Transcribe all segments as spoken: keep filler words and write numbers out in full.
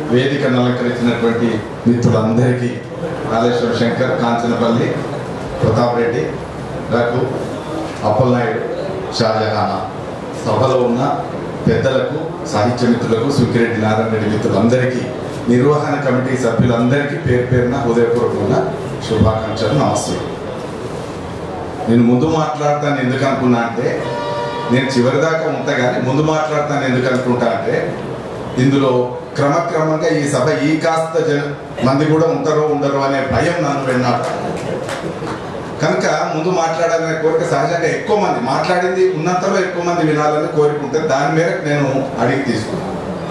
వేదికను అలంకరించినటువంటి మిత్రులందరికీ రాజేశ్వర శంకర్, కాంచనపల్లి, ప్రతాప్ రెడ్డి, రఘు, అప్పలనాయుడు, షాజహానా, సభలో ఉన్న పెద్దలకు, సాహిత్య మిత్రులకు, సుక్కిరెడ్డి నారాయణ రెడ్డి మిత్రులందరికీ, నిర్వహణ కమిటీ సభ్యులందరికీ పేరు పేరున హృదయపూర్వకమైన శుభాకాంక్షలు, నమస్తే. నేను ముందు మాట్లాడతాను ఎందుకు అనుకున్నా అంటే, నేను చివరిదాకా ఉంటా కానీ ముందు మాట్లాడతాను ఎందుకు అనుకుంటా అంటే, ఇందులో క్రమక్రమంగా ఈ సభ ఈ కాస్త జన మంది కూడా ఉంటారో ఉండరో అనే భయం నన్ను వెన్నాడు. కనుక ముందు మాట్లాడాలనే కోరిక సహజంగా ఎక్కువ మంది మాట్లాడింది ఉన్నంతలో ఎక్కువ మంది వినాలని కోరుకుంటే దాని మేరకు నేను అడిగి తీసుకున్నాను.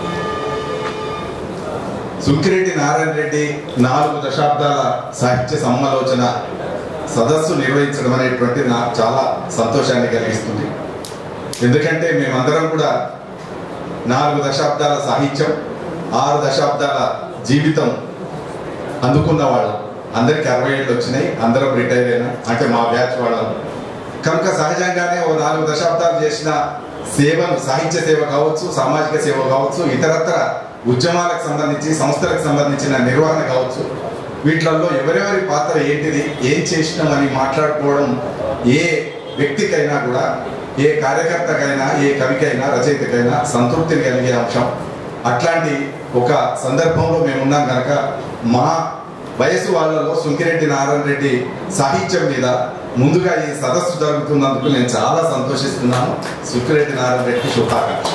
సుక్కిరెడ్డి నారాయణ రెడ్డి నాలుగు దశాబ్దాల సాహిత్య సమాలోచన సదస్సు నిర్వహించడం అనేటువంటి నాకు చాలా సంతోషాన్ని కలిగిస్తుంది. ఎందుకంటే మేమందరం కూడా నాలుగు దశాబ్దాల సాహిత్యం, ఆరు దశాబ్దాల జీవితం అందుకున్న వాళ్ళం. అందరికి అరవై ఏళ్ళు వచ్చినాయి, అందరం రిటైర్ అయినా, అంటే మా బ్యాచ్ వాళ్ళం. కనుక సహజంగానే ఓ నాలుగు దశాబ్దాలు చేసిన సేవను, సాహిత్య సేవ కావచ్చు, సామాజిక సేవ కావచ్చు, ఇతరత్ర ఉద్యమాలకు సంబంధించి సంస్థలకు సంబంధించిన నిర్వహణ కావచ్చు, వీటిలలో ఎవరెవరి పాత్ర ఏంటిది, ఏం చేసినామని మాట్లాడుకోవడం ఏ వ్యక్తికైనా కూడా, ఏ కార్యకర్తకైనా, ఏ కవికైనా, రచయితకైనా సంతృప్తిని కలిగే అంశం. అట్లాంటి ఒక సందర్భంలో మేమున్నాం కనుక మా వయసు వాళ్ళలో సుక్కిరెడ్డి నారాయణ రెడ్డి సాహిత్యం మీద ముందుగా ఈ సదస్సు జరుగుతున్నందుకు నేను చాలా సంతోషిస్తున్నాను. సుక్కిరెడ్డి నారాయణ రెడ్డికి శుభాకాంక్షలు.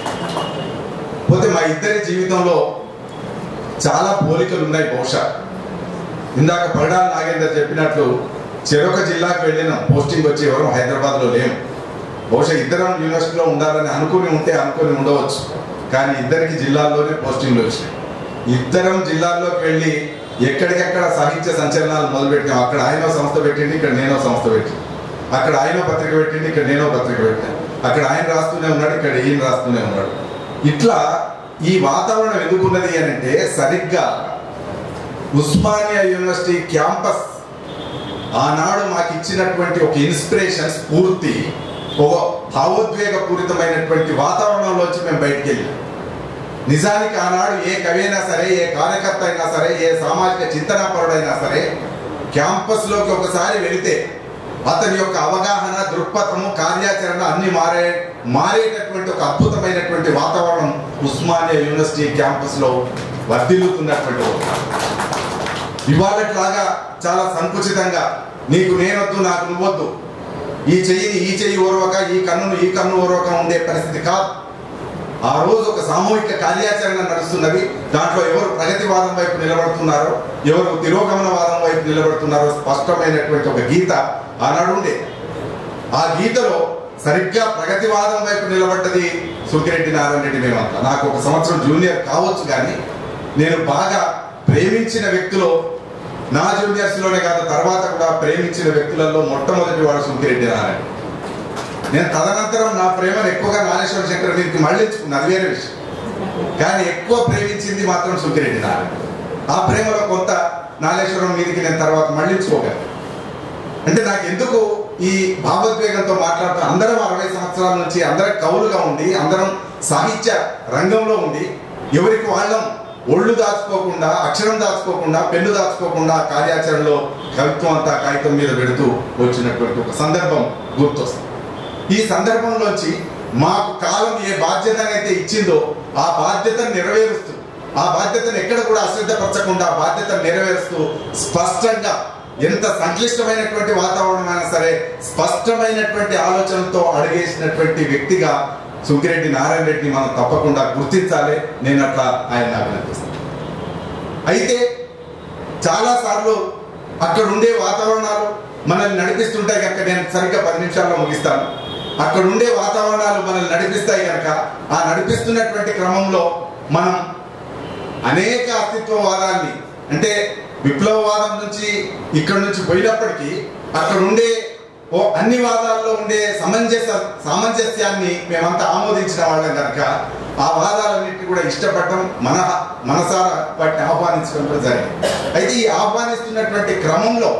పోతే మా ఇద్దరి జీవితంలో చాలా పోలికలు ఉన్నాయి. బహుశా ఇందాక పరడాల నాగేందర్ చెప్పినట్లు చెరొక జిల్లాకు వెళ్ళినాం, పోస్టింగ్ వచ్చి ఎవరు హైదరాబాద్లో లేము. బహుశా ఇద్దరం యూనివర్సిటీలో ఉండాలని అనుకుని ఉంటే అనుకుని ఉండవచ్చు, కానీ ఇద్దరికి జిల్లాల్లోనే పోస్టింగ్లు వచ్చినాయి. ఇద్దరం జిల్లాల్లోకి వెళ్ళి ఎక్కడికెక్కడ సాహిత్య సంచలనాలు మొదలుపెట్టాం. అక్కడ ఆయనో సంస్థ పెట్టింది, ఇక్కడ నేనో సంస్థ పెట్టింది. అక్కడ ఆయనో పత్రిక పెట్టింది, ఇక్కడ నేనో పత్రిక పెట్టాను. అక్కడ ఆయన రాస్తూనే ఉన్నాడు, ఇక్కడ ఈయన రాస్తూనే ఉన్నాడు. ఇట్లా ఈ వాతావరణం ఎందుకున్నది అని అంటే, సరిగ్గా ఉస్మానియా యూనివర్సిటీ క్యాంపస్ ఆనాడు మాకు ఇచ్చినటువంటి ఒక ఇన్స్పిరేషన్, స్ఫూర్తి, ఒక భావోద్వేగ పూరితమైనటువంటి వాతావరణంలోంచి మేము బయటికి వెళ్ళాం. నిజానికి ఆనాడు ఏ కవి అయినా సరే, ఏ కార్యకర్త అయినా సరే, ఏ సామాజిక చింతనాపరుడైనా సరే క్యాంపస్లోకి ఒకసారి వెళితే అతని యొక్క అవగాహన, దృక్పథము, కార్యాచరణ అన్ని మారే మారేటటువంటి ఒక అద్భుతమైనటువంటి వాతావరణం ఉస్మానియా యూనివర్సిటీ క్యాంపస్లో వర్ధిల్లుతున్నటువంటి. ఇవాళట్లాగా చాలా సంకుచితంగా నీకు నేనొద్దు, నాకు నువ్వొద్దు, ఈ చెయ్యిని ఈ చెయ్యి ఓర్వక, ఈ కన్నును ఈ కన్ను ఓర్వక ఉండే పరిస్థితి కాదు. ఆ రోజు ఒక సామూహిక కార్యాచరణ నడుస్తున్నది. దాంట్లో ఎవరు ప్రగతివాదం వైపు నిలబడుతున్నారో, ఎవరు తిరోగమనవాదం వైపు నిలబడుతున్నారో స్పష్టమైనటువంటి ఒక గీత ఆనాడు ఉండే. ఆ గీతలో సరిగ్గా ప్రగతివాదం వైపు నిలబడ్డది సుక్కిరెడ్డి నారాయణ రెడ్డి. మేమంతా నాకు ఒక సంవత్సరం జూనియర్ కావచ్చు, కానీ నేను బాగా ప్రేమించిన వ్యక్తులు, నా జూనియర్స్లోనే కాదు తర్వాత కూడా ప్రేమించిన వ్యక్తులలో మొట్టమొదటి వాడు సుక్కిరెడ్డి నారాయణ. నేను తదనంతరం నా ప్రేమను ఎక్కువగా నాగేశ్వర శంకర్ మీదకి మళ్ళించుకున్నా, అది వేరే విషయం. కానీ ఎక్కువ ప్రేమించింది మాత్రం సుక్కిరెడ్డి నారాయణ. ఆ ప్రేమలో కొంత నాగేశ్వరం మీదకి నేను తర్వాత మళ్ళించుకోగలను. అంటే నాకు ఎందుకు ఈ భావోద్వేగంతో మాట్లాడుతూ, అందరం అరవై సంవత్సరాల నుంచి అందరం కవులుగా ఉండి, అందరం సాహిత్య రంగంలో ఉండి, ఎవరికి వాళ్ళం ఒళ్ళు దాచుకోకుండా, అక్షరం దాచుకోకుండా, పెన్ను దాచుకోకుండా కార్యాచరణలో కవిత్వం అంతా కాగితం మీద పెడుతూ వచ్చినటువంటి ఒక సందర్భం గుర్తొస్తుంది. ఈ సందర్భంలోంచి మాకు కాలం ఏ బాధ్యతనైతే ఇచ్చిందో ఆ బాధ్యతను నెరవేరుస్తూ, ఆ బాధ్యతను ఎక్కడ కూడా అశ్రద్ధపరచకుండా బాధ్యతను నెరవేరుస్తూ స్పష్టంగా, ఎంత సంక్లిష్టమైనటువంటి వాతావరణం అయినా సరే స్పష్టమైనటువంటి ఆలోచనతో అడిగేసినటువంటి వ్యక్తిగా సుక్కిరెడ్డి నారాయణ రెడ్డిని మనం తప్పకుండా గుర్తించాలి. నేను అట్లా ఆయన అభినందిస్తాను. అయితే చాలాసార్లు అక్కడ ఉండే వాతావరణాలు మనల్ని నడిపిస్తుంటాయి కనుక, నేను సరిగ్గా పది నిమిషాల్లో ముగిస్తాను. అక్కడ ఉండే వాతావరణాలు మనల్ని నడిపిస్తాయి కనుక, ఆ నడిపిస్తున్నటువంటి క్రమంలో మనం అనేక అస్తిత్వవాదాన్ని, అంటే విప్లవవాదం నుంచి ఇక్కడ నుంచి పోయినప్పటికీ అక్కడ ఉండే ఓ అన్ని వాదాల్లో ఉండే సమంజస సామంజస్యాన్ని మేమంతా ఆమోదించిన వాళ్ళం కనుక ఆ వాదాలన్నింటినీ కూడా ఇష్టపడటం, మన మనసారా వాటిని ఆహ్వానించడం కూడా జరిగింది. అయితే ఈ ఆహ్వానిస్తున్నటువంటి క్రమంలో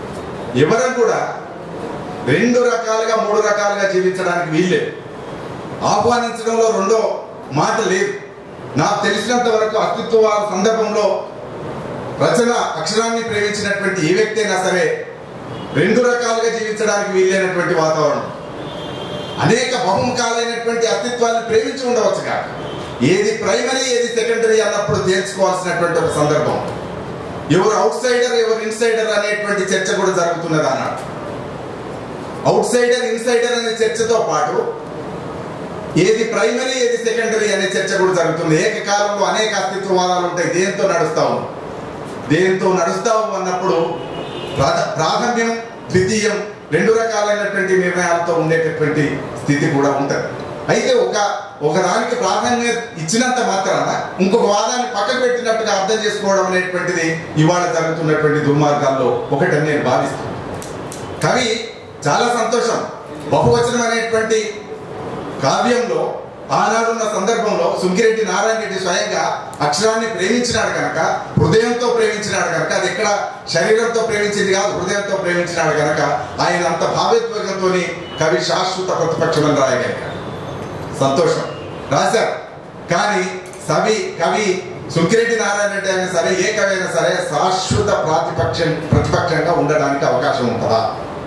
ఎవరు కూడా రెండు రకాలుగా మూడు రకాలుగా జీవించడానికి వీల్లేదు. ఆహ్వానించడంలో రెండో మాట లేదు. నాకు తెలిసినంత వరకు అస్తిత్వవాద సందర్భంలో రచన అక్షరాన్ని ప్రేమించినటువంటి ఏ వ్యక్తి అయినా సరే రెండు రకాలుగా జీవించడానికి వీలైనటువంటి వాతావరణం. అనేక బహుముఖాలైనటువంటి అస్తిత్వాన్ని ప్రేమించి ఉండవచ్చు కాక ఏది ప్రైమరీ ఏది సెకండరీ అన్నప్పుడు తేల్చుకోవాల్సినటువంటి ఒక సందర్భం. ఎవరు అవుట్ సైడర్ ఎవరు ఇన్సైడర్ అనేటువంటి చర్చ కూడా జరుగుతున్నది అన్నాడు. అవుట్ సైడర్ ఇన్సైడర్ అనే చర్చతో పాటు ఏది ప్రైమరీ ఏది సెకండరీ అనే చర్చ కూడా జరుగుతుంది. ఏకకాలంలో అనేక అస్తిత్వవాదాలు ఉంటాయి. దేంతో నడుస్తావు దేంతో నడుస్తావు అన్నప్పుడు ప్రాథమ్యం ద్వితీయం రెండు రకాలైనటువంటి నిర్ణయాలతో ఉండేటటువంటి స్థితి కూడా ఉంటుంది. అయితే ఒక ఒకదానికి ప్రాధాన్యత ఇచ్చినంత మాత్రాన ఇంకొక వాదాన్ని పక్కకు పెట్టినట్టుగా అర్థం చేసుకోవడం అనేటువంటిది ఇవాళ జరుగుతున్నటువంటి దుర్మార్గాల్లో ఒకటని నేను భావిస్తాను. కవి చాలా సంతోషం, బహువచనం అనేటువంటి కావ్యంలో ఆనాడున్న సందర్భంలో సుంకిరెడ్డి నారాయణ రెడ్డి స్వయంగా అక్షరాన్ని ప్రేమించినాడు కనుక, హృదయంతో ప్రేమించినాడు కనుక, అది ఎక్కడ శరీరంతో ప్రేమించింది కాదు, హృదయంతో ప్రేమించినాడు కనుక ఆయన అంత భావోద్వేగంతో కవి శాశ్వత ప్రతిపక్షమని రాయగలిగాడు. సంతోషం రాశారు. కానీ కవి కవి సుంకిరెడ్డి నారాయణ రెడ్డి అయినా సరే ఏ కవి అయినా సరే శాశ్వత ప్రాతిపక్షం ప్రతిపక్షంగా ఉండడానికి అవకాశం ఉంటుందా?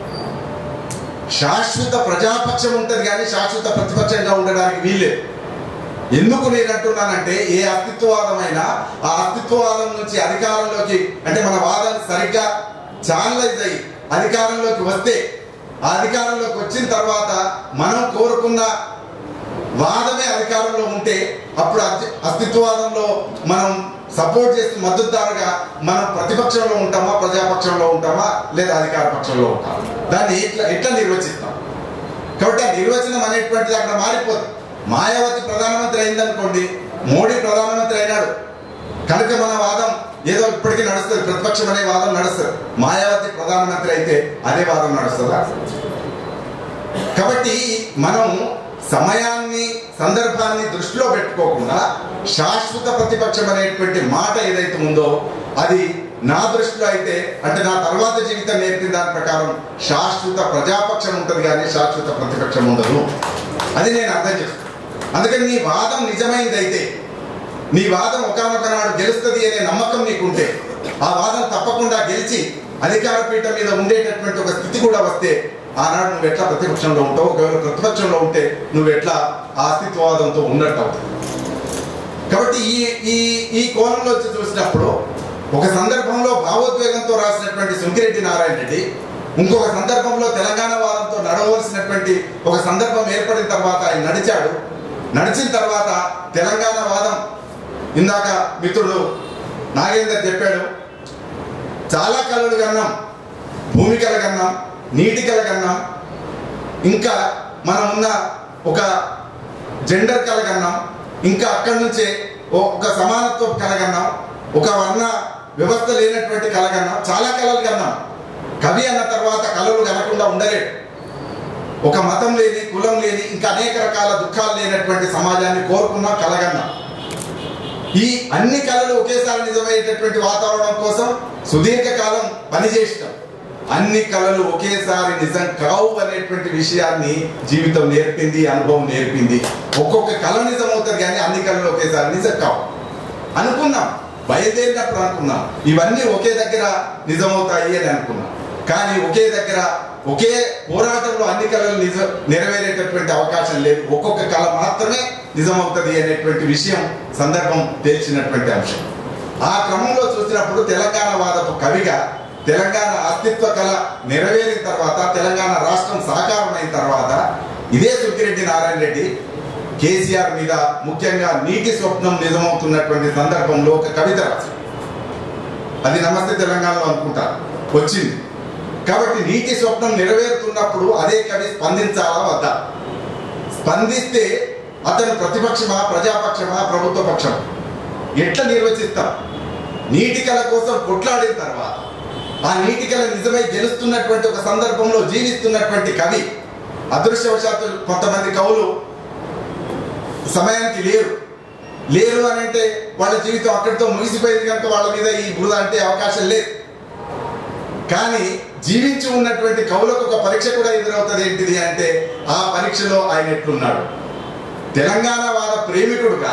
శాశ్వత ప్రజాపక్షం ఉంటుంది కానీ శాశ్వత ప్రతిపక్షంగా ఉండడానికి వీల్లేదు. ఎందుకు నేను అంటున్నానంటే ఏ అస్తిత్వవాదమైనా ఆ అస్తిత్వవాదం నుంచి అధికారంలోకి అంటే మన వాదం సరిగ్గా ఛానలైజ్ అయ్యి అధికారంలోకి వస్తే ఆ అధికారంలోకి వచ్చిన తర్వాత మనం కోరుకున్న వాదమే అధికారంలో ఉంటే అప్పుడు అస్తిత్వవాదంలో మనం సపోర్ట్ చేసి మద్దతుదారుగా మనం ప్రతిపక్షంలో ఉంటామా ప్రజాపక్షంలో ఉంటామా లేదా అధికార పక్షంలో ఉంటామా, దాన్ని ఎట్లా ఎట్లా నిర్వచిస్తాం. కాబట్టి ఆ నిర్వచనం అనేటువంటిది అక్కడ మారిపోతుంది. మాయావతి ప్రధానమంత్రి అయిందనుకోండి, మోడీ ప్రధానమంత్రి అయినాడు కనుక మన వాదం ఏదో ఇప్పటికీ నడుస్తుంది, ప్రతిపక్షం అనే వాదం నడుస్తుంది. మాయావతి ప్రధానమంత్రి అయితే అదే వాదం నడుస్తుందా? కాబట్టి మనం సమయాన్ని సందర్భాన్ని దృష్టిలో పెట్టుకోకుండా శాశ్వత ప్రతిపక్షం అనేటువంటి మాట ఏదైతే ఉందో అది నా దృష్టిలో అయితే అంటే నా తర్వాత జీవితం నేర్పిన దాని ప్రకారం శాశ్వత ప్రజాపక్షం ఉంటుంది కానీ శాశ్వత ప్రతిపక్షం ఉండదు. అది నేను అర్థం చేస్తాను. అందుకని నీ వాదం నిజమైందైతే, నీ వాదం ఒకనొక నాడు గెలుస్తుంది అనే నమ్మకం నీకుంటే ఆ వాదం తప్పకుండా గెలిచి అధికార పీఠం మీద ఉండేటటువంటి ఒక స్థితి కూడా వస్తే ఆనాడు నువ్వు ఎట్లా ప్రతిపక్షంలో ఉంటావు, ఒకవేళ ప్రతిపక్షంలో ఉంటే నువ్వు ఎట్లా అస్తిత్వవాదంతో ఉన్నట్టు అవుతుంది. కాబట్టి ఈ ఈ ఈ కోణంలో వచ్చి చూసినప్పుడు ఒక సందర్భంలో భావోద్వేగంతో రాసినటువంటి సుంకిరెడ్డి నారాయణ రెడ్డి ఇంకొక సందర్భంలో తెలంగాణ వాదంతో నడవలసినటువంటి ఒక సందర్భం ఏర్పడిన తర్వాత ఆయన నడిచాడు. నడిచిన తర్వాత తెలంగాణ వాదం ఇందాక మిత్రుడు నాగేందర్ చెప్పాడు, చాలా కళలు కన్నాం, భూమి కళ కన్నాం, నీటి కళ కన్నాం, ఇంకా మనం ఉన్న ఒక జెండర్ కళ కన్నాం, ఇంకా అక్కడి నుంచే ఒక సమానత్వ కళ కన్నాం, ఒక వర్ణ వ్యవస్థ లేనటువంటి కళ కన్నాం, చాలా కళలు కన్నాం. కవి అన్న తర్వాత కళలు కనకుండా ఉండలేడు. ఒక మతం లేని, కులం లేని, ఇంకా అనేక రకాల దుఃఖాలు లేనటువంటి సమాజాన్ని కోరుకున్నాం, కలగన్నాం. ఈ అన్ని కళలు ఒకేసారి నిజమయ్యేటటువంటి వాతావరణం కోసం సుదీర్ఘకాలం పనిచేసినాం. అన్ని కళలు ఒకేసారి నిజం కావు అనేటువంటి విషయాన్ని జీవితం నేర్పింది, అనుభవం నేర్పింది. ఒక్కొక్క కళ నిజం అవుతుంది కానీ అన్ని కళలు ఒకేసారి నిజం కావు. అనుకున్నాం, బయలుదేరినప్పుడు అనుకున్నాం ఇవన్నీ ఒకే దగ్గర నిజమవుతాయి అని అనుకున్నాం. కానీ ఒకే దగ్గర ఒకే పోరాటంలో అన్ని కళలు నిజ నెరవేరేటటువంటి అవకాశం లేదు. ఒక్కొక్క కళ మాత్రమే నిజమవుతుంది అనేటువంటి విషయం సందర్భం తెలిసినటువంటి అంశం. ఆ క్రమంలో చూసినప్పుడు తెలంగాణ వాదపు కవిగా తెలంగాణ అస్తిత్వ కళ నెరవేరిన తర్వాత, తెలంగాణ రాష్ట్రం సాకారమైన తర్వాత ఇదే సుంకిరెడ్డి నారాయణ రెడ్డి కేసీఆర్ మీద ముఖ్యంగా నీటి స్వప్నం నిజమవుతున్నటువంటి సందర్భంలో ఒక కవిత రాశారు. అది నమస్తే తెలంగాణలో అనుకుంటా వచ్చింది. కాబట్టి నీటి స్వప్నం నెరవేరుతున్నప్పుడు అదే కవి స్పందించాలా వద్దా? స్పందిస్తే అతను ప్రతిపక్షమా, ప్రజాపక్షమా, ప్రభుత్వ పక్షమా ఎట్లా నిర్వచిస్తాం? నీటి కళ కోసం కొట్లాడిన తర్వాత ఆ నీటి కళ నిజమై గెలుస్తున్నటువంటి ఒక సందర్భంలో జీవిస్తున్నటువంటి కవి అదృష్టవశాత్తు కొంతమంది కవులు సమయానికి లేరు లేరు అని అంటే వాళ్ళ జీవితం అక్కడితో ముగిసిపోయింది కనుక వాళ్ళ మీద ఈ బురద అంటే అవకాశం లేదు. కానీ జీవించి ఉన్నటువంటి కవులకు ఒక పరీక్ష కూడా ఎదురవుతుంది. ఏంటిది అంటే ఆ పరీక్షలో ఆయన ఎట్లున్నాడు? తెలంగాణ వాద ప్రేమికుడుగా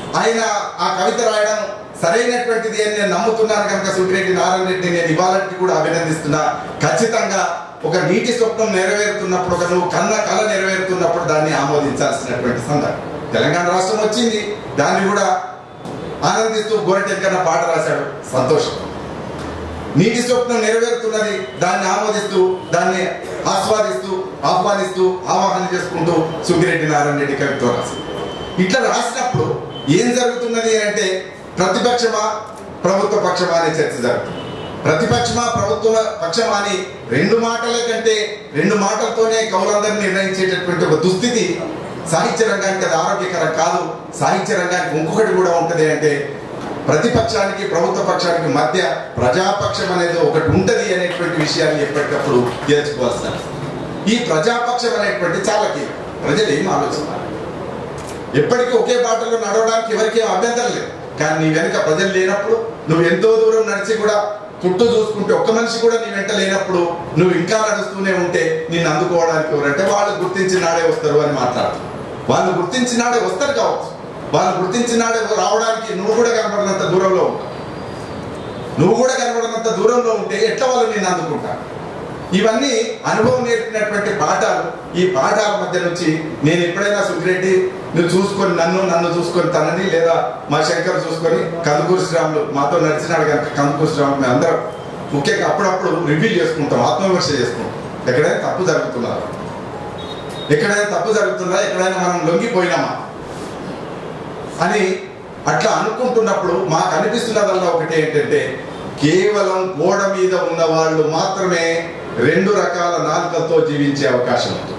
ఆయన ఆ కవిత రాయడం సరైనటువంటిది అని నేను నమ్ముతున్నాను కనుక సుంకిరెడ్డి నారాయణ రెడ్డిని నేను ఇవాళకి కూడా అభినందిస్తున్నా. ఖచ్చితంగా ఒక నీటి స్వప్నం నెరవేరుతున్నప్పుడు, ఒక నువ్వు కన్న కళ నెరవేరుతున్నప్పుడు దాన్ని ఆమోదించాల్సినటువంటి సందర్భం. తెలంగాణ రాష్ట్రం వచ్చింది, దాన్ని కూడా ఆనందిస్తూ గోరటెక్కన్న పాట రాశాడు, సంతోషం. నీటి స్వప్నం నెరవేరుతున్నది, దాన్ని ఆమోదిస్తూ, దాన్ని ఆస్వాదిస్తూ, ఆహ్వానిస్తూ, ఆవాహన చేసుకుంటూ సుంకిరెడ్డి నారాయణ రెడ్డి కవిత్వం రాశాడు. ఇట్లా రాసినప్పుడు ఏం జరుగుతున్నది అంటే ప్రతిపక్షమా ప్రభుత్వ పక్షమా అనే చర్చ జరుగుతుంది. ప్రతిపక్షమా ప్రభుత్వ పక్షమా అని రెండు మాటల కంటే రెండు మాటలతోనే కవులందరినీ నిర్ణయించేటటువంటి ఒక దుస్థితి సాహిత్య రంగానికి అది ఆరోగ్యకరం కాదు. సాహిత్య రంగానికి ఇంకొకటి కూడా ఉంటుంది అంటే ప్రతిపక్షానికి ప్రభుత్వ పక్షానికి మధ్య ప్రజాపక్షం అనేది ఒకటి ఉంటుంది అనేటువంటి విషయాన్ని ఎప్పటికప్పుడు తేల్చుకోవాల్సిన. ఈ ప్రజాపక్షం అనేటువంటి చాలా కీలకం. ప్రజలు ఏం ఆలోచిస్తున్నారు? ఎప్పటికీ ఒకే బాటలో నడవడానికి ఎవరికి అభ్యంతరం లేదు. కానీ నీ వెనుక ప్రజలు లేనప్పుడు, నువ్వు ఎంతో దూరం నడిచి కూడా చుట్టూ చూసుకుంటే ఒక్క మనిషి కూడా నీ వెంట లేనప్పుడు నువ్వు ఇంకా నడుస్తూనే ఉంటే నిన్ను అందుకోవడానికి ఎవరంటే వాళ్ళు గుర్తించినాడే వస్తారు అని మాట్లాడుతారు. వాళ్ళు గుర్తించినాడే వస్తారు కావచ్చు, వాళ్ళు గుర్తించినాడే రావడానికి నువ్వు కూడా కనబడినంత దూరంలో ఉంటావు. నువ్వు కూడా కనబడినంత దూరంలో ఉంటే ఎట్లా వాళ్ళు నిన్ను అందుకుంటారు? ఇవన్నీ అనుభవం నేర్పినటువంటి పాఠాలు. ఈ పాఠాల మధ్య నుంచి నేను ఎప్పుడైనా సుంకిరెడ్డి నువ్వు చూసుకొని నన్ను నన్ను చూసుకొని తనని, లేదా మా శంకర్ చూసుకొని కందుకూరు శ్రీరాములు మాతో నడిచినాడు కనుక కందుకూరు శ్రీరాములు మేము అందరం ముఖ్యంగా అప్పుడప్పుడు రివ్యూ చేసుకుంటాం, ఆత్మవిమర్శ చేసుకుంటాం. ఎక్కడైనా తప్పు జరుగుతున్నారు, ఎక్కడైనా తప్పు జరుగుతుందా, ఎక్కడైనా మనం లొంగిపోయినామా అని అట్లా అనుకుంటున్నప్పుడు మాకు అనిపిస్తున్నదల్లా ఒకటి ఏంటంటే కేవలం గోడ మీద ఉన్న వాళ్ళు మాత్రమే రెండు రకాల నాలుకలతో జీవించే అవకాశం ఉంటుంది.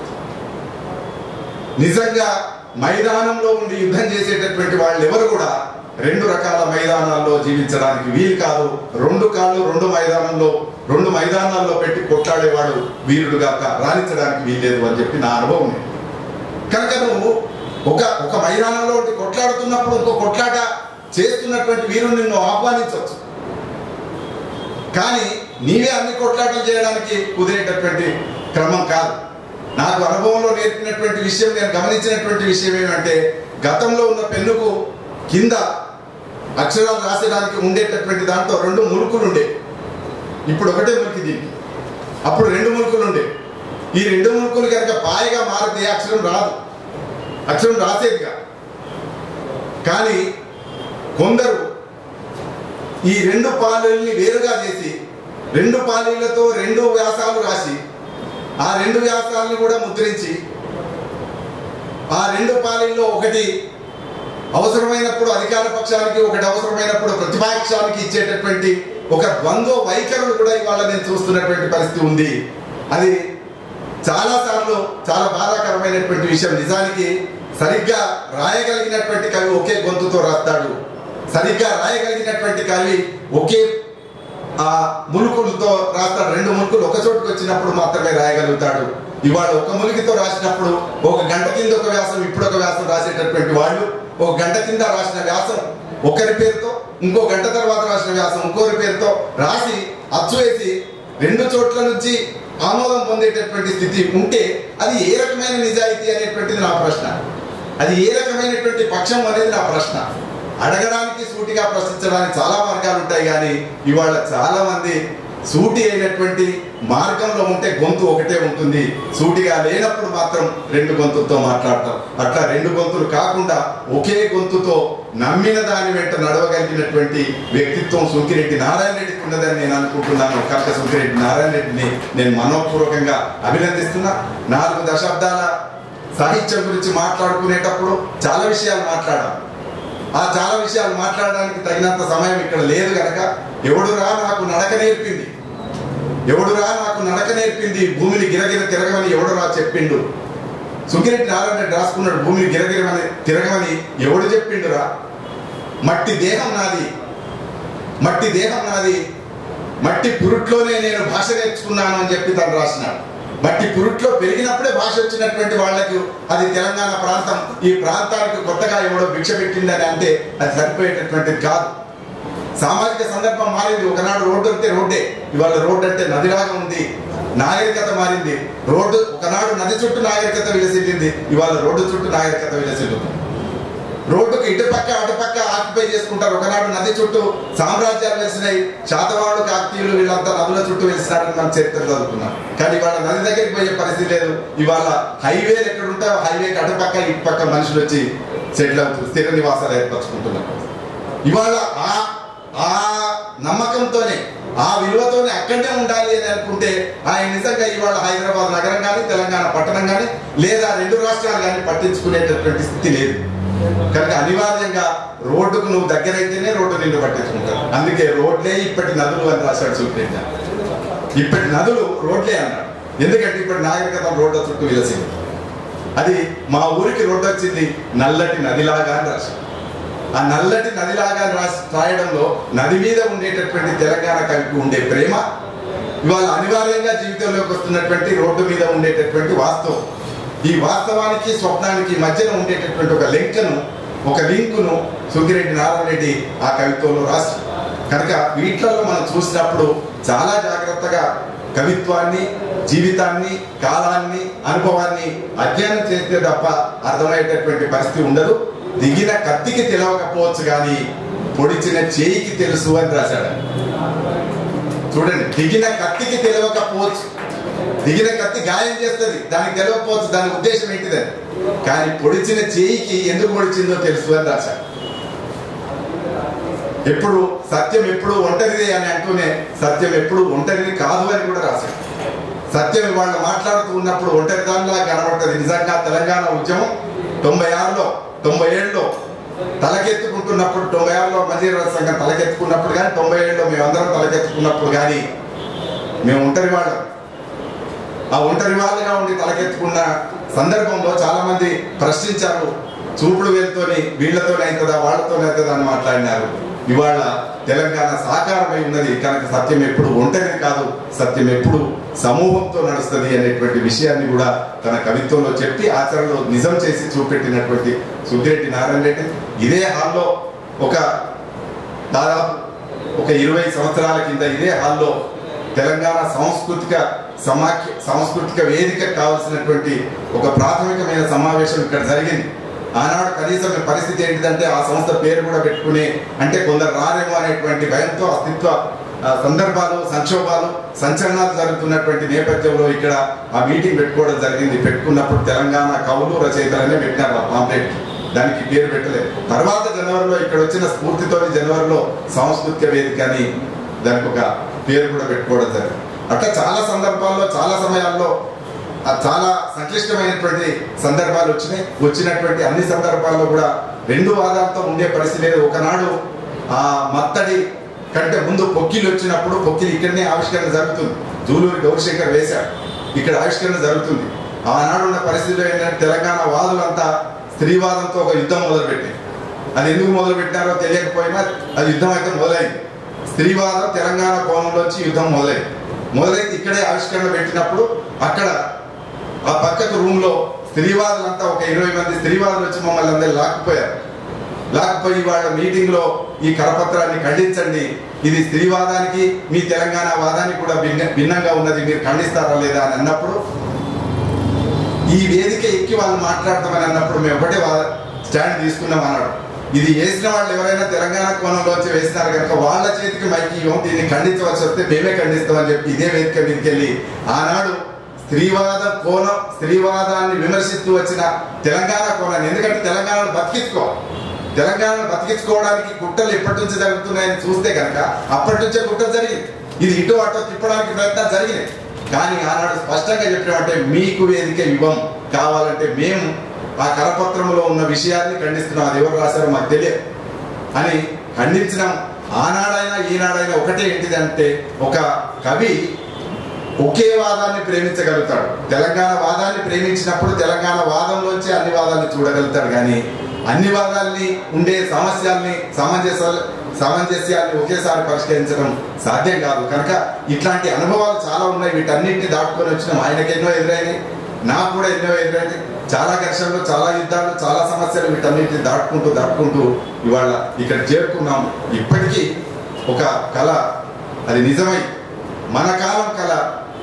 నిజంగా మైదానంలో ఉండి యుద్ధం చేసేటటువంటి వాళ్ళు ఎవరు కూడా రెండు రకాల మైదానాల్లో జీవించడానికి వీలు కాదు. రెండు కాళ్ళు రెండు మైదానంలో రెండు మైదానాల్లో పెట్టి కొట్లాడేవాడు వీరుడుగా రాణించడానికి వీల్లేదు అని చెప్పి నా అనుభవం. కనుక నువ్వు ఒక ఒక మైదానంలో కొట్లాడుతున్నప్పుడు ఇంకో కొట్లాట చేస్తున్నటువంటి వీరుని నువ్వు ఆహ్వానించవచ్చు, కానీ నీవే అన్ని కొట్లాటలు చేయడానికి కుదిరేటటువంటి క్రమం కాదు. నాకు అనుభవంలో నేర్పినటువంటి విషయం, నేను గమనించినటువంటి విషయం ఏమంటే గతంలో ఉన్న పెన్నుకు కింద అక్షరాలు రాసేయడానికి ఉండేటటువంటి దాంట్లో రెండు ములుకులు ఉండే, ఇప్పుడు ఒకటే ములికి దీనికి. అప్పుడు రెండు ములుకులు ఉండే. ఈ రెండు ములుకులు కనుక పాయగా మారితే అక్షరం రాదు, అక్షరం రాసేదిగా. కానీ కొందరు ఈ రెండు పాలీల్ని వేరుగా చేసి రెండు పాలీలతో రెండు వ్యాసాలు రాసి ఆ రెండు వ్యాసాలని కూడా ముద్రించి ఆ రెండు పాలీల్లో ఒకటి అవసరమైనప్పుడు అధికార పక్షానికి, ఒకటి అవసరమైనప్పుడు ప్రతిపక్షానికి ఇచ్చేటటువంటి ఒక ద్వంద్వ వైఖరులు కూడా ఇవాళ నేను చూస్తున్నటువంటి పరిస్థితి ఉంది. అది చాలాసార్లు చాలా బాధాకరమైనటువంటి విషయం. నిజానికి సరిగ్గా రాయగలిగినటువంటి కవి ఒకే గొంతుతో రాస్తాడు, సరిగ్గా రాయగలిగినటువంటి కవి ఒకే ఆ ములుకులతో రాస్తాడు. రెండు ములుకులు ఒక చోటుకు వచ్చినప్పుడు మాత్రమే రాయగలుగుతాడు. ఇవాళ ఒక ములికితో రాసినప్పుడు ఒక గంట కింద ఒక వ్యాసం, ఇప్పుడు ఒక వ్యాసం రాసేటటువంటి వాళ్ళు ఒక గంట కింద రాసిన వ్యాసం ఒకరి పేరుతో, ఇంకో గంట తర్వాత రాసిన వ్యాసం ఇంకోరి పేరుతో రాసి అచ్చు వేసి రెండు చోట్ల నుంచి ఆమోదం పొందేటటువంటి స్థితి ఉంటే అది ఏ రకమైన నిజాయితీ అనేటువంటిది నా ప్రశ్న. అది ఏ రకమైనటువంటి పక్షం అనేది నా ప్రశ్న. అడగడానికి, సూటిగా ప్రశ్నించడానికి చాలా మార్గాలు ఉంటాయి, కానీ ఇవాళ చాలా మంది సూటి అయినటువంటి మార్గంలో ఉంటే గొంతు ఒకటే ఉంటుంది, సూటిగా లేనప్పుడు మాత్రం రెండు గొంతులతో మాట్లాడతాం. అట్లా రెండు గొంతులు కాకుండా ఒకే గొంతుతో నమ్మిన దాని వెంట నడవగలిగినటువంటి వ్యక్తిత్వం సుంకిరెడ్డి నారాయణ రెడ్డికి ఉన్నదని నేను అనుకుంటున్నాను. కనుక సుంకిరెడ్డి నారాయణ రెడ్డిని నేను మనోపూర్వకంగా అభినందిస్తున్నా. నాలుగు దశాబ్దాల సాహిత్యం గురించి మాట్లాడుకునేటప్పుడు చాలా విషయాలు మాట్లాడాం. ఆ చాలా విషయాలు మాట్లాడడానికి తగినంత సమయం ఇక్కడ లేదు కనుక ఎవడురా నాకు నడక నేర్పింది, ఎవడురా నాకు నడక నేర్పింది, భూమిని గిరగిర తిరగమని ఎవడురా చెప్పిండు. సుంకిరెడ్డి నారాయణ రెడ్డి రాసుకున్నాడు, భూమిని గిరగిరమని తిరగమని ఎవడు చెప్పిండురా. మట్టి దేహం నాది, మట్టి దేహం నాది, మట్టి పురుట్లోనే నేను భాష నేర్చుకున్నాను అని చెప్పి తను రాసినాడు. మట్టి పురుట్లో పెరిగినప్పుడే భాష వచ్చినటువంటి వాళ్లకు అది తెలంగాణ ప్రాంతం, ఈ ప్రాంతానికి కొత్తగా ఎవడో భిక్ష పెట్టిందని అంటే అది సరిపోయేటటువంటిది కాదు. సామాజిక సందర్భం మారింది. ఒకనాడు రోడ్డు అంటే రోడ్డే, ఇవాళ రోడ్డు అంటే నదిలాగా ఉంది. నాగరికత మారింది. రోడ్డు ఒకనాడు నది చుట్టూ నాగరికత విలసిల్లింది, ఇవాళ రోడ్డు చుట్టూ నాగరికత విలసిల్లుతుంది. రోడ్డుకు ఇటుపక్క అటుపక్క ఆక్యుపై చేసుకుంటారు. ఒకనాడు నది చుట్టూ సామ్రాజ్యాలు వెలిసినాయి, శాతవాహనులు కాకతీయులు వీళ్ళంతా నదుల చుట్టూ వెలిసినారని మనం చరిత్ర చదువుకున్నాం. కానీ ఇవాళ నది దగ్గరికి పోయే పరిస్థితి లేదు. ఇవాళ హైవేలు ఎక్కడ ఉంటాయో హైవేకి అటుపక్క ఇటుపక్క మనుషులు వచ్చి సెటిల్ అవుతున్నారు, స్థిర నివాసాలు ఏర్పరచుకుంటున్నారు. ఇవాళ ఆ ఆ నమ్మకంతోనే ఆ విలువతోనే అక్కడే ఉండాలి అని అనుకుంటే ఆయన నిజంగా ఇవాళ హైదరాబాద్ నగరం కానీ తెలంగాణ పట్టణం కానీ లేదా రెండు రాష్ట్రాలు కానీ పట్టించుకునేటటువంటి స్థితి లేదు. కనుక అనివార్యంగా రోడ్డుకు నువ్వు దగ్గరైతేనే రోడ్డు నిన్ను పట్టించుకుంటారు. అందుకే రోడ్లే ఇప్పటి నదులు అని రాశాడు సుప్రీం. ఇప్పటి నదులు రోడ్లే అన్నాడు. ఎందుకంటే ఇప్పటి నాగరికత రోడ్ల చుట్టూ విలసింది. అది మా ఊరికి రోడ్డు వచ్చింది నల్లటి నదిలాగా అని రాశాడు. ఆ నల్లటి నదిలాగా రాసి రాయడంలో నది మీద ఉండేటటువంటి తెలంగాణ కవికి ఉండే ప్రేమ ఇవాళ అనివార్యంగా జీవితంలోకి వస్తున్నటువంటి రోడ్డు మీద ఉండేటటువంటి వాస్తవం. ఈ వాస్తవానికి స్వప్నానికి మధ్యన ఉండేటటువంటి ఒక లింక్ను ఒక లింకును సుగ్గిరెడ్డి నారాయణ రెడ్డి ఆ కవిత్వంలో రాసి కనుక వీటిలలో మనం చూసినప్పుడు చాలా జాగ్రత్తగా కవిత్వాన్ని, జీవితాన్ని, కాలాన్ని, అనుభవాన్ని అధ్యయనం చేస్తే తప్ప అర్థమయ్యేటటువంటి పరిస్థితి ఉండదు. దిగిన కత్తికి తెలవకపోవచ్చు కానీ పొడిచిన చేయికి తెలుసు అని రాశాడు. చూడండి, దిగిన కత్తికి తెలవకపోవచ్చు, దిగిన కత్తి గాయం చేస్తుంది, దానికి తెలవకపోవచ్చు దాని ఉద్దేశం ఏంటిదని, కానీ పొడిచిన చేయికి ఎందుకు పొడిచిందో తెలుసు అని రాశాడు. ఎప్పుడు సత్యం ఎప్పుడు ఒంటరిదే అని అంటూనే సత్యం ఎప్పుడు ఒంటరిది కాదు అని కూడా రాశాడు. సత్యం వాళ్ళు మాట్లాడుతూ ఉన్నప్పుడు ఒంటరిదానిలా కనబడుతుంది. నిజంగా తెలంగాణ ఉద్యమం తొంభై ఆరులో తొంభై ఏడులో తలకెత్తుకుంటున్నప్పుడు తొంభై ఆరులో మజీరా సంఘం తలకెత్తుకున్నప్పుడు కానీ తొంభై ఏడులో మేమందరం తలకెత్తుకున్నప్పుడు కానీ మేము ఒంటరి వాళ్ళం. ఆ ఒంటరి వాళ్ళగా ఉండి తలకెత్తుకున్న సందర్భంలో చాలా మంది ప్రశ్నించారు. చూపుడు వేలుతోని వీళ్లతోనే అవుతుందా వాళ్ళతోనే అవుతుందా అని మాట్లాడినారు. ఇవాళ తెలంగాణ సాకారమై ఉన్నది కనుక సత్యం ఎప్పుడు ఒంటరిది కాదు, సత్యం ఎప్పుడు సమూహంతో నడుస్తుంది అనేటువంటి విషయాన్ని కూడా తన కవిత్వంలో చెప్పి ఆచరణలో నిజం చేసి చూపెట్టినటువంటి సుగ్గిరెడ్డి నారాయణ రెడ్డి ఇదే హాల్లో ఒక దాదాపు ఒక ఇరవై సంవత్సరాల కింద ఇదే హాల్లో తెలంగాణ సాంస్కృతిక సమాఖ్య సాంస్కృతిక వేదిక కావాల్సినటువంటి ఒక ప్రాథమికమైన సమావేశం ఇక్కడ జరిగింది. ఆనాడు కనీసం పరిస్థితి ఏంటిదంటే ఆ సంస్థ పేరు కూడా పెట్టుకుని అంటే కొందరు రారేమో అనేటువంటి భయంతో అస్తిత్వ సందర్భాలు, సంక్షోభాలు, సంచలనాలు జరుగుతున్నటువంటి నేపథ్యంలో ఇక్కడ ఆ మీటింగ్ పెట్టుకోవడం జరిగింది. పెట్టుకున్నప్పుడు తెలంగాణ కవులు రచయితలనే పెట్టినారు ఆ పాంప్లెట్, దానికి పేరు పెట్టలేదు. తర్వాత జనవరిలో ఇక్కడ వచ్చిన స్ఫూర్తితో జనవరిలో సాంస్కృతిక వేదిక అని దానికి ఒక పేరు కూడా పెట్టుకోవడం జరిగింది. అట్లా చాలా సందర్భాల్లో చాలా సమయాల్లో చాలా సంక్లిష్టమైనటువంటి సందర్భాలు వచ్చినాయి. వచ్చినటువంటి అన్ని సందర్భాల్లో కూడా రెండు వాదాలతో ఉండే పరిస్థితి లేదు. ఒకనాడు ఆ మత్తడి కంటే ముందు పొక్కిలు వచ్చినప్పుడు పొక్కిలు ఇక్కడనే ఆవిష్కరణ జరుగుతుంది. జూలూరి గౌరీశంకర్ వేశాడు, ఇక్కడ ఆవిష్కరణ జరుగుతుంది. ఆనాడు ఉన్న పరిస్థితిలో ఏంటంటే తెలంగాణ వాదులంతా స్త్రీవాదంతో ఒక యుద్ధం మొదలుపెట్టారు. అది ఎందుకు మొదలు పెట్టారో తెలియకపోయినా అది యుద్ధం అయితే మొదలైంది. స్త్రీవాదం తెలంగాణ కోణంలోంచి యుద్ధం మొదలైంది. మొదలైతే ఇక్కడే ఆవిష్కరణ పెట్టినప్పుడు అక్కడ ఆ పక్కకు రూమ్ లో స్త్రీవాదులంతా ఒక ఇరవై మంది స్త్రీవాదులు వచ్చి మమ్మల్ని అందరూ లాక్కుపోయారు. లాక్కుపోయి వాళ్ళ మీటింగ్ లో ఈ కరపత్రాన్ని ఖండించండి, ఇది స్త్రీవాదానికి మీ తెలంగాణ వాదానికి కూడా భిన్న భిన్నంగా ఉన్నది, మీరు ఖండిస్తారా లేదా అని అన్నప్పుడు ఈ వేదిక ఎక్కి వాళ్ళు మాట్లాడతామని అన్నప్పుడు మేము ఒకటే స్టాండ్ తీసుకున్నాం అన్నాడు. ఇది వేసిన వాళ్ళు ఎవరైనా తెలంగాణ కోణంలోంచి వేసినారు కనుక వాళ్ళ చేతికి మైకి ఇవ్వం, దీన్ని ఖండించవలసి వస్తే మేమే ఖండిస్తామని చెప్పి ఇదే వేదిక మీదకి వెళ్ళి ఆనాడు స్త్రీవాద కోణం స్త్రీవాదాన్ని విమర్శిస్తూ వచ్చిన తెలంగాణ కోణాన్ని, ఎందుకంటే తెలంగాణను బతికించుకోవాలి, తెలంగాణను బతికించుకోవడానికి కుట్రలు ఎప్పటి నుంచి జరుగుతున్నాయని చూస్తే కనుక అప్పటి నుంచే కుట్రలు జరిగింది. ఇది ఇటు అటు తిప్పడానికి ప్రయత్నాలు జరిగినాయి. కానీ ఆనాడు స్పష్టంగా చెప్పామంటే మీకు వేదిక ఇవ్వం, కావాలంటే మేము ఆ కరపత్రంలో ఉన్న విషయాన్ని ఖండిస్తున్నాం, అది ఎవరు రాశారో మాకు తెలియదు అని ఖండించినాం. ఆనాడైనా ఈనాడైనా ఒకటే ఏంటిదంటే ఒక కవి ఒకే వాదాన్ని ప్రేమించగలుగుతాడు. తెలంగాణ వాదాన్ని ప్రేమించినప్పుడు తెలంగాణ వాదంలోంచి అన్ని వాదాన్ని చూడగలుగుతాడు. కానీ అన్ని వాదాల్ని ఉండే సమస్యల్ని సమంజస సామంజస్యాన్ని ఒకేసారి పరిష్కరించడం సాధ్యం కాదు. కనుక ఇట్లాంటి అనుభవాలు చాలా ఉన్నాయి. వీటన్నింటినీ దాటుకొని వచ్చినాం. ఆయనకి ఎన్నో ఎదురైనాయి, నాకు కూడా ఎన్నో ఎదురైనాయి. చాలా ఘర్షణలు, చాలా యుద్ధాలు, చాలా సమస్యలు, వీటన్నింటినీ దాటుకుంటూ దాటుకుంటూ ఇవాళ ఇక్కడ చేరుకున్నాం. ఇప్పటికీ ఒక కళ అది నిజమై మన కాలం కళ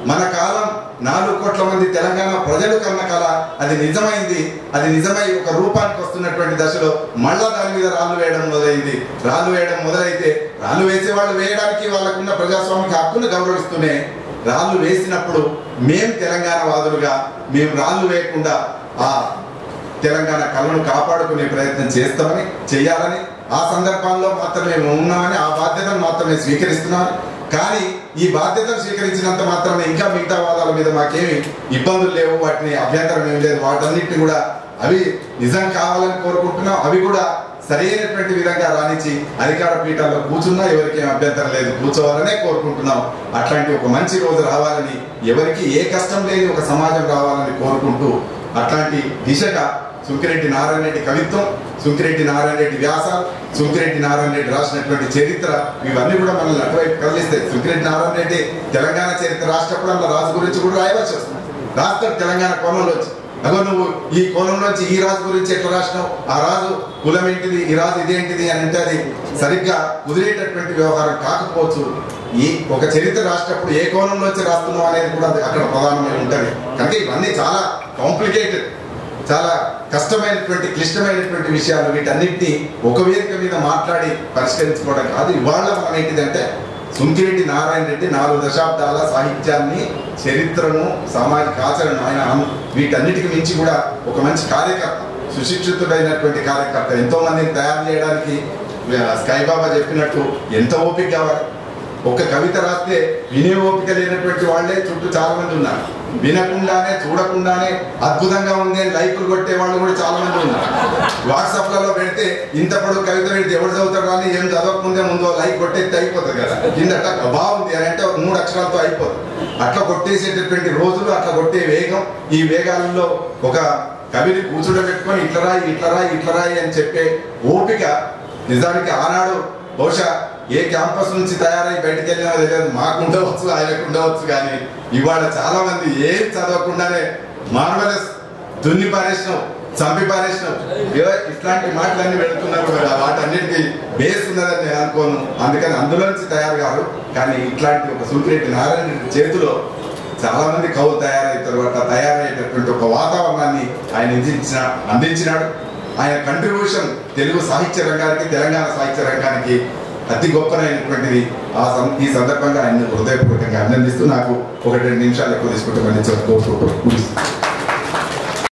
మన కాలం నాలుగు కోట్ల మంది తెలంగాణ ప్రజలు కన్న కళ అది నిజమైంది. అది నిజమై ఒక రూపానికి వస్తున్నటువంటి దశలో మళ్ళా దాని మీద రాళ్ళు వేయడం మొదలైంది. రాళ్ళు వేయడం మొదలైతే రాళ్ళు వేసే వాళ్ళు వేయడానికి వాళ్ళకున్న ప్రజాస్వామిక హక్కును గౌరవిస్తూనే రాళ్ళు వేసినప్పుడు మేము తెలంగాణ వాదులుగా మేము రాళ్ళు వేయకుండా ఆ తెలంగాణ కళను కాపాడుకునే ప్రయత్నం చేస్తామని చేయాలని ఆ సందర్భాల్లో మాత్రమే మేము ఉన్నామని ఆ బాధ్యతను మాత్రమే స్వీకరిస్తున్నామని. కానీ ఈ బాధ్యతను స్వీకరించినంత మాత్రమే ఇంకా మిగతా వాదాల మీద మాకేమి ఇబ్బందులు లేవు, వాటిని అభ్యంతరం ఏం లేదు. వాటన్నిటిని కూడా అవి నిజం కావాలని కోరుకుంటున్నాం. అవి కూడా సరైనటువంటి విధంగా రాణించి అధికార పీఠాల్లో కూర్చున్నా ఎవరికేం అభ్యంతరం లేదు, కూర్చోవాలనే కోరుకుంటున్నాం. అట్లాంటి ఒక మంచి రోజు రావాలని, ఎవరికి ఏ కష్టం లేని ఒక సమాజం రావాలని కోరుకుంటూ అట్లాంటి దిశగా సుంకిరెడ్డి నారాయణ రెడ్డి కవిత్వం, సుంకిరెడ్డి నారాయణ రెడ్డి వ్యాసాలు, సుంకిరెడ్డి నారాయణ రెడ్డి రాసినటువంటి చరిత్ర ఇవన్నీ కూడా మనల్ని అటువైపు కదిలిస్తాయి. సుంకిరెడ్డి నారాయణ రెడ్డి తెలంగాణ చరిత్ర రాసినప్పుడు అలా రాజు గురించి కూడా రాయవలసి వస్తుంది. రాస్తాడు తెలంగాణ కోణంలో వచ్చి, అగో నువ్వు ఈ కోణంలోంచి ఈ రాజు గురించి ఎట్లా రాసినావు, ఆ రాజు కులం ఏంటిది, ఈ రాజు ఇదేంటిది అని అంటే అది సరిగ్గా కుదిరేటటువంటి వ్యవహారం కాకపోవచ్చు. ఈ ఒక చరిత్ర రాసినప్పుడు ఏ కోణంలోంచి రాస్తున్నావు అనేది కూడా అక్కడ ప్రధానమై ఉంటుంది. కనుక ఇవన్నీ చాలా కాంప్లికేటెడ్, చాలా కష్టమైనటువంటి క్లిష్టమైనటువంటి విషయాలు. వీటన్నిటిని ఒక వేదిక మీద మాట్లాడి పరిష్కరించుకోవడం కాదు. ఇవాళ మనం ఏంటిదంటే సుంకిరెడ్డి నారాయణ రెడ్డి నాలుగు దశాబ్దాల సాహిత్యాన్ని, చరిత్రను, సామాజిక ఆచరణ ఆయన వీటన్నిటికి మించి కూడా ఒక మంచి కార్యకర్త, సుశిక్షితుడైనటువంటి కార్యకర్త. ఎంతో మందిని తయారు చేయడానికి స్కైబాబా చెప్పినట్టు ఎంత ఓపిక కావాలి. ఒక కవిత రాస్తే వినే ఓపిక లేనటువంటి వాళ్ళే చుట్టూ చాలా మంది ఉన్నారు. వినకుండానే చూడకుండానే అద్భుతంగా ఉంది అని లైకులు కొట్టే వాళ్ళు కూడా చాలా మంది ఉన్నారు. వాట్సాప్లలో పెడితే ఇంత పొడవు కవిత పెడితే ఎవరు చదువుతారు కానీ ఏం చదవకముందే ముందు లైక్ కొట్టేస్తే అయిపోతుంది కదా, కిందట బాగుంది అని అంటే మూడు అక్షరాలతో అయిపోతుంది. అట్లా కొట్టేసేటటువంటి రోజులు, అట్లా కొట్టే వేగం, ఈ వేగాలలో ఒక కవిని కూర్చుండబెట్టుకొని ఇట్లా రాయి ఇట్లా రాయి ఇట్లా రాయి అని చెప్పే ఓపిక నిజానికి ఆనాడు బహుశా ఏ క్యాంపస్ నుంచి తయారై బయటకు వెళ్ళినా తెలియదు, మాకు ఉండవచ్చు ఆయనకు ఉండవచ్చు. కానీ ఇవాళ చాలా మంది ఏం చదవకుండానే మార్వలస్, దున్ని పారేసినావు, చంపి పారేసినావు, ఇట్లాంటి మాటలన్నీ పెడుతున్నారు. వాటన్నిటికీ బేస్ ఉన్నదని నేను అనుకోను. అందుకని అందులో నుంచి తయారు కాదు. కానీ ఇట్లాంటి ఒక సుంకిరెడ్డి నారాయణ రెడ్డి చేతిలో చాలా మంది కవులు తయారవుతారు. అట్లా తయారయ్యేటటువంటి ఒక వాతావరణాన్ని ఆయన అందించిన అందించినాడు. ఆయన కంట్రిబ్యూషన్ తెలుగు సాహిత్య రంగానికి, తెలంగాణ సాహిత్య రంగానికి అతి గొప్పనైనటువంటిది. ఆ ఈ సందర్భంగా ఆయన హృదయపూర్వకంగా అభినందిస్తూ నాకు ఒకటి రెండు నిమిషాలు ఎక్కువ తీసుకుంటే మళ్ళీ కోరుకుంటూ